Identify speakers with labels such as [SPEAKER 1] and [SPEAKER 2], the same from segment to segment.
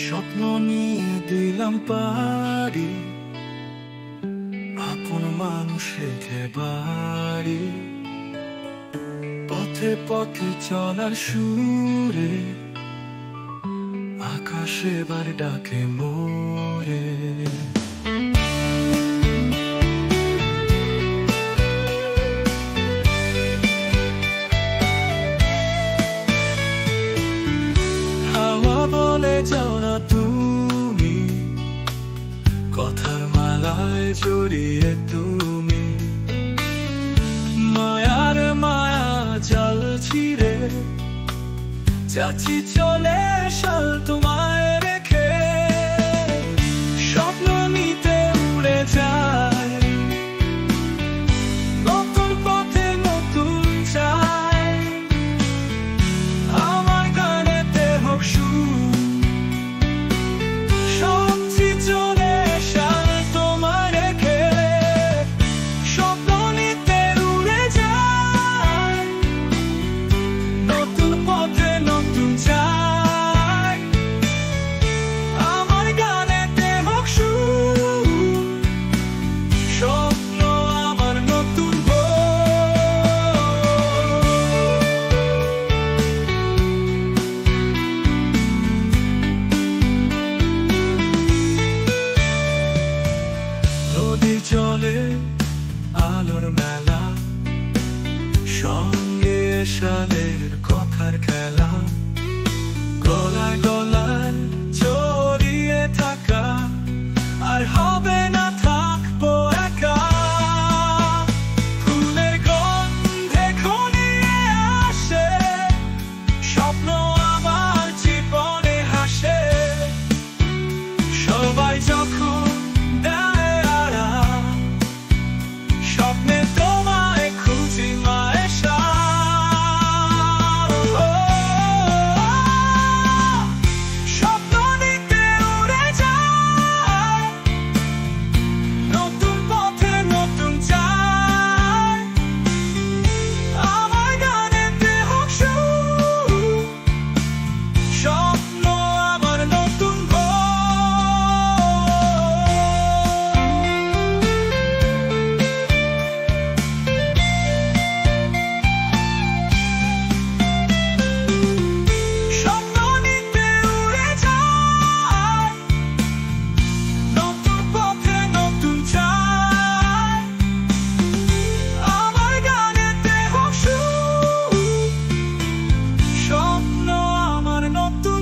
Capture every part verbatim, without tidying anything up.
[SPEAKER 1] স্বপ্ন নিয়ে দিলাম পারি, আপন মানুষ রেখে বাড়ি। পথে পথে চলার সুরে আকাশে এবার ডাকে মোরে। হাওয়া বলে যাও না তুমি, কথার মালায় জড়িয়ে তুমি। মায়ার মায়া জাল ছিঁড়ে যাচ্ছি চলে সাল তোমায় রেখে। স্বপ্ন নিতে উড়ে যায়, নতুন পথে নতুন চাই। আমার গানেতে হোক সুর, সবজি চলে সাল তোমায় রেখে। স্বপ্ন নিতে উড়ে যায়, নতুন পথে নতুন চাই। আমার গানেতে হোক সুর, স্বপ্ন আমার নতুন নদীর জলে আলোর মেলা, সঙ্গে সালের কথার খেলা। গলায় গলায় জড়িয়ে থাকা, আর হবে না থাকবো একা। ফুলের গন্ধে ঘনিয়ে আসে, স্বপ্ন আমার জীবনে হাসে। সবাই যখন দেয় আড়াল, স্বপ্নে তোমায় খুঁজি মায়ের সাল। স্বপ্ন নিতে উড়ে যায়, নতুন পথে নতুন চাই। আমার গানেতে হোক সুর, স্বপ্ন আমার নতুন স্বপ্ন নিতে উড়ে যায়, নতুন পথে নতুন চাই। আমার গানেতে হোক সুর, স্বপ্ন আমার নতুন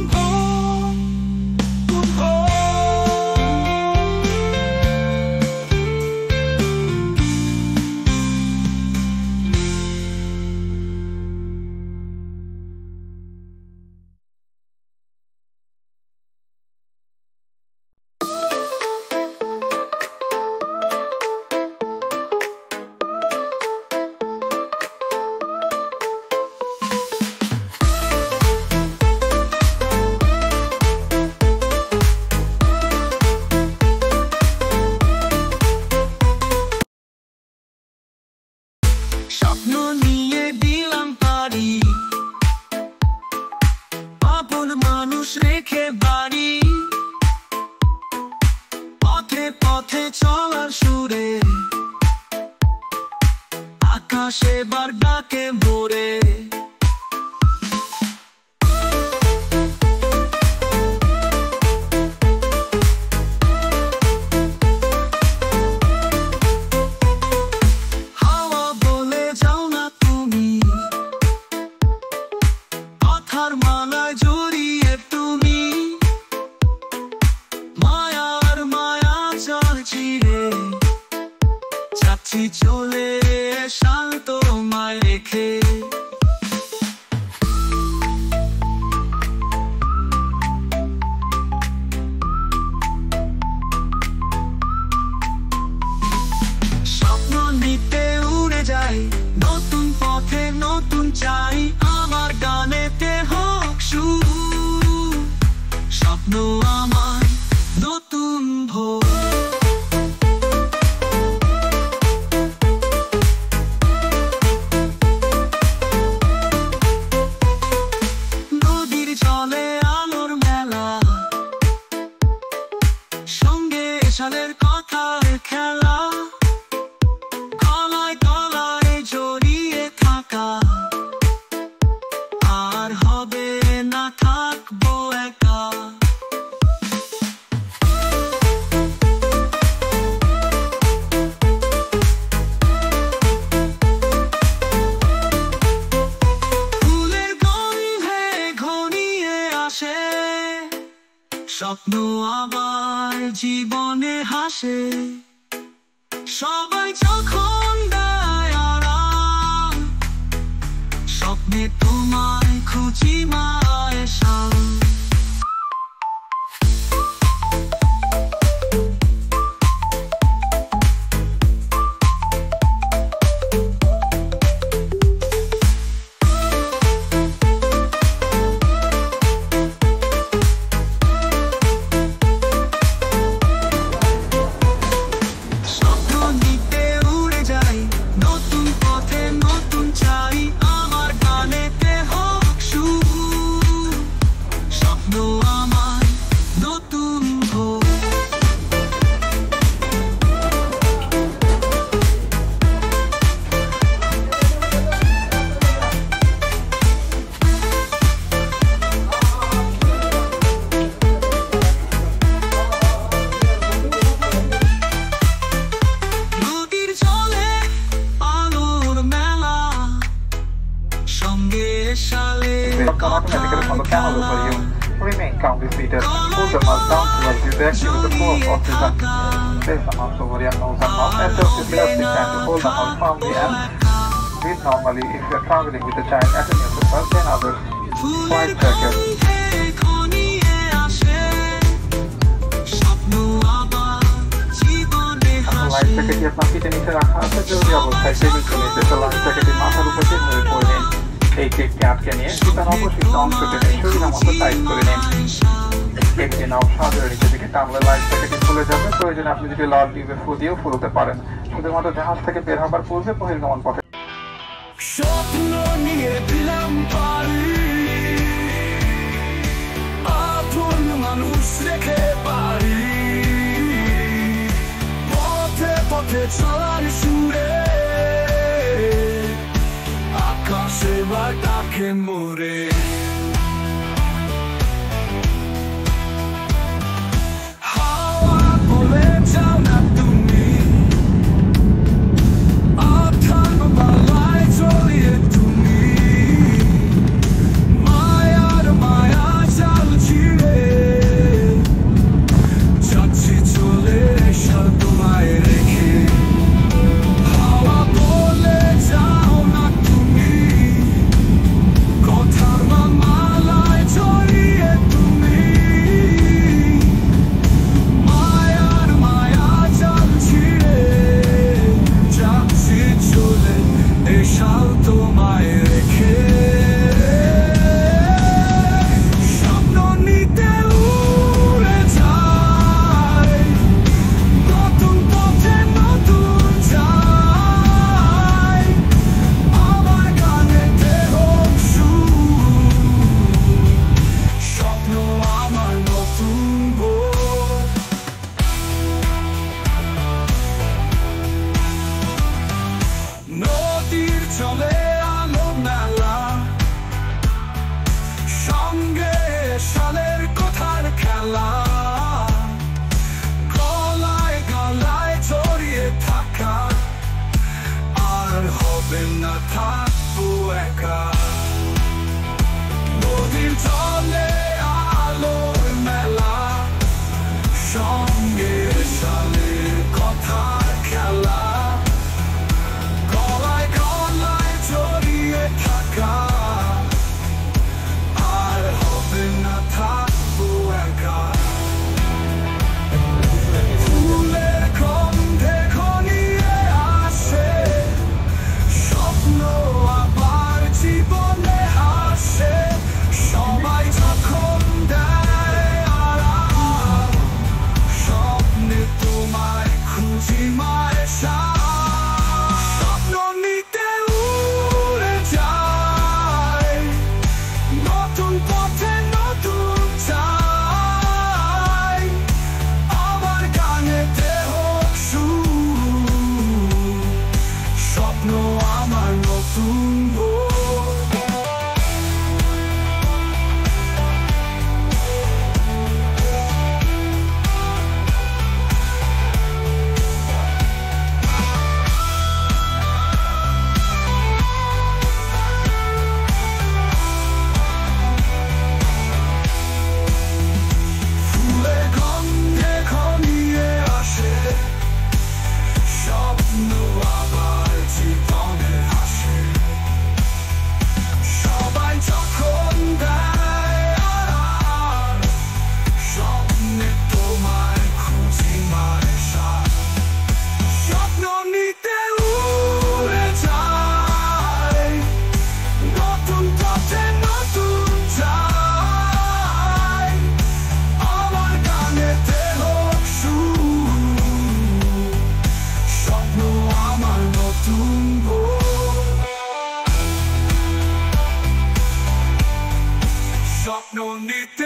[SPEAKER 1] স্বপ্ন নিয়ে দিলাম পারি, আপন মানুষ রেখে বাড়ি। পথে পথে চলার সুরে আকাশে এবার ডাকে মোরে। হাওয়া বলে যাও না তুমি, কথার মালায় জড়িয়ে তুমি। মায়ার মায়া জাল ছিঁড়ে যাচ্ছি চলে সাল তোমায় রেখে। স্বপ্ন নিতে উড়ে যাই, নতুন পথে নতুন চাই। আমার গানেতে হোক সুর, স্বপ্ন আমার নতুন ভোর। নদীর জলে আলোর মেলা, সালের কথার খেলা, গলায় গলায় জড়িয়ে থাকা, আর হবে না থাকবো একা। ফুলের গন্ধে ঘনিয়ে আসে, স্বপ্ন আবার জীবনে হাসে, সবাই যখন দেয় আরাম, স্বপ্নে তোমায় খুঁজি মায়ের শান।
[SPEAKER 2] automatically from the camera for you. Remain calmly seated. Pull the mask down towards you back to the floor of autism. Place the mask over your nose and mouth. Adjust your elastic band to hold the mask firmly and breathe normally. If you are traveling with a child, attend yourself and others. Quiet seconds. Life জ্যাকেটটি আপনার পিঠে নিচে রাখা আছে, জরুরি অবস্থায় table টেনিসে তো life জ্যাকেটটি মাথার উপর ধরে পরে নিন। এই কেকটি আটকে নিয়ে পিতার অবশিষ্ট অংশ টেনে শরীরের মতো টাইট করে নিন। কেকটি নাও সাজের নিচে দিকে টানলে লাইফ জ্যাকেটটি খুলে যাবে। প্রয়োজনে আপনি যদি লাল টিউবে ফু দিয়েও ফুলতে পারেন। শুধুমাত্র জাহাজ থেকে বের হবার পূর্বে বহির্গমন পথে
[SPEAKER 1] স্বপ্ন নিয়ে দিলাম পারি, আপন মানুষ রেখে পারি, পথে চলার সুরে আকাশে বা ডাকে মোরে। হাওয়া বলে যাও না তুমি, আঠার বালায় চলিয়ে তুমি, মায়ার মায়া চাল ছিড়ে যাচ্ছি চলে সাল তোমায় রেখে। হাওয়া বলে যাও না তুমি, কথার মালায় জড়িয়ে তুমি, মায়ার মায়া চাল ছিড়ে যাচ্ছি চলে এই সাল তোমায় রেখে। স্বপ্ন নিতে উড়ে যায়, নতুন পথে নতুন যায়, আমার গানেতে হোক সুর, স্বপ্ন আমার নতুন বই। নদীর চলে আলো মেলা, সঙ্গে সালের কথার খেলা, গলায় গলায় জড়িয়ে থাকা, আর হবে না থাকবো একা। নদীর চলে আলোর মেলা, সঙ্গে সালের কথার খেলা, গলায় গলায় জড়িয়ে থাকা, আর হবে না থাকবো একা। ফুলের গন্ধে ঘনিয়ে আসে, স্বপ্ন আবার জীবনে হাসে, সবাই যখন নিতে